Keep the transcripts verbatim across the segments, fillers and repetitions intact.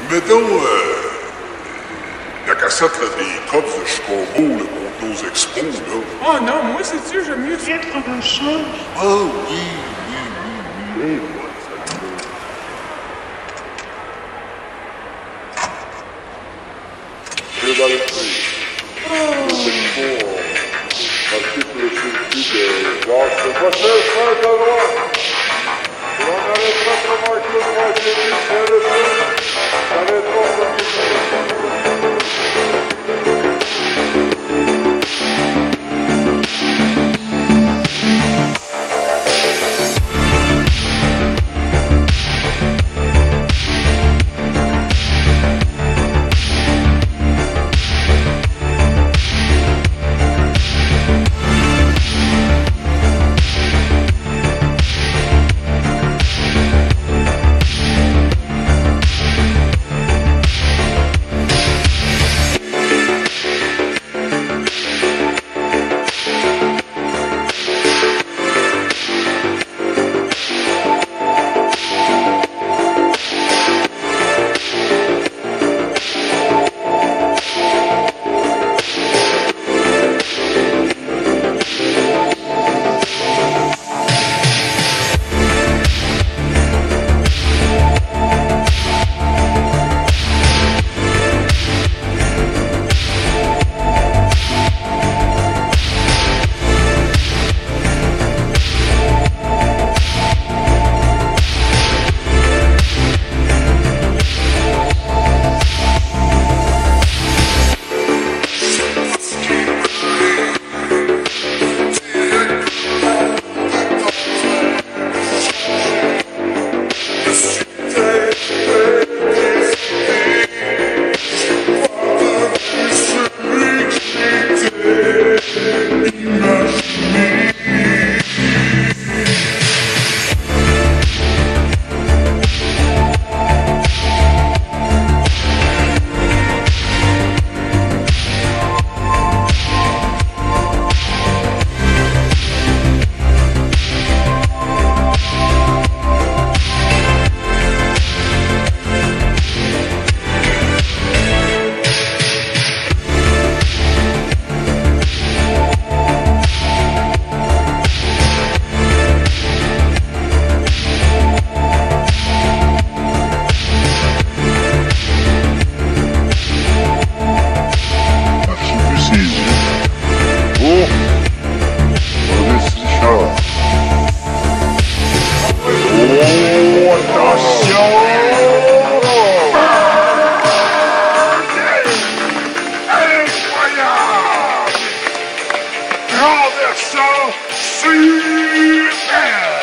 Mettons, euh, la cassette là, des cops de Chicago là, contre nos expos, là. Oh non, moi, c'est sûr, j'aime mieux être dans ça. Ah oui, oui, oui, oui. oui. Je vais dans le prix. Oh. L'article sulfite de gaz de poissons, fin de droite. Et on arrêtera de remarquer le moitié du ciel de feu. Ça va être bon pour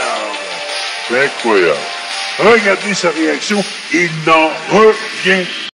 C'est incroyable. Regardez sa réaction, il n'en revient